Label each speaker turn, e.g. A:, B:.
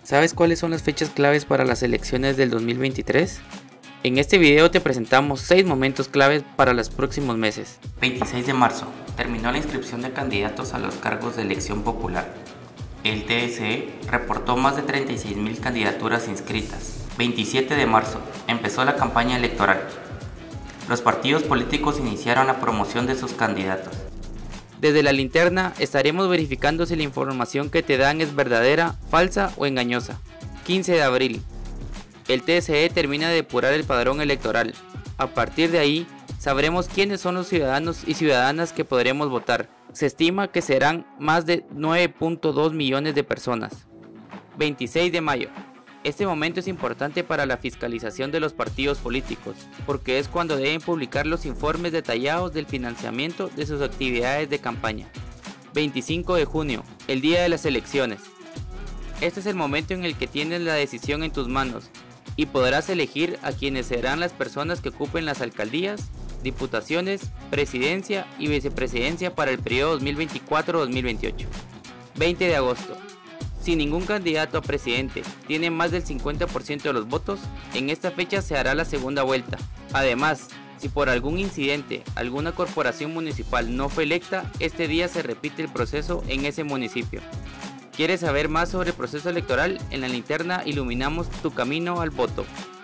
A: ¿Sabes cuáles son las fechas claves para las elecciones del 2023? En este video te presentamos 6 momentos claves para los próximos meses. 26 de marzo. Terminó la inscripción de candidatos a los cargos de elección popular. El TSE reportó más de 36.000 candidaturas inscritas. 27 de marzo. Empezó la campaña electoral. Los partidos políticos iniciaron la promoción de sus candidatos. Desde la linterna estaremos verificando si la información que te dan es verdadera, falsa o engañosa. 15 de abril. El TSE termina de depurar el padrón electoral. A partir de ahí, sabremos quiénes son los ciudadanos y ciudadanas que podremos votar. Se estima que serán más de 9.2 millones de personas. 26 de mayo. Este momento es importante para la fiscalización de los partidos políticos, porque es cuando deben publicar los informes detallados del financiamiento de sus actividades de campaña. 25 de junio, el día de las elecciones. Este es el momento en el que tienes la decisión en tus manos y podrás elegir a quienes serán las personas que ocupen las alcaldías, diputaciones, presidencia y vicepresidencia para el periodo 2024-2028. 20 de agosto. Si ningún candidato a presidente tiene más del 50% de los votos, en esta fecha se hará la segunda vuelta. Además, si por algún incidente alguna corporación municipal no fue electa, este día se repite el proceso en ese municipio. ¿Quieres saber más sobre el proceso electoral? En la linterna iluminamos tu camino al voto.